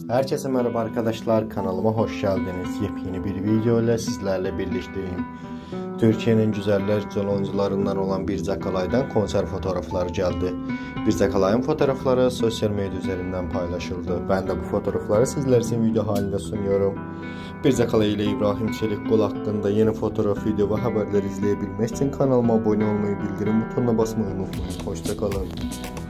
Herkese merhaba arkadaşlar, kanalıma hoş geldiniz. Yepyeni bir video ile sizlerle birlikteyim. Türkiye'nin güzeller oyuncularından olan Birce Akalay'dan konser fotoğrafları geldi. Birce Akalay'ın fotoğrafları sosyal medya üzerinden paylaşıldı. Ben de bu fotoğrafları sizler için video halinde sunuyorum. Birce Akalay ile İbrahim Çelikkol hakkında yeni fotoğraf, video ve haberler izleyebilmek için kanalıma abone olmayı, bildirim butonuna basmayı unutmayın. Hoşça kalın.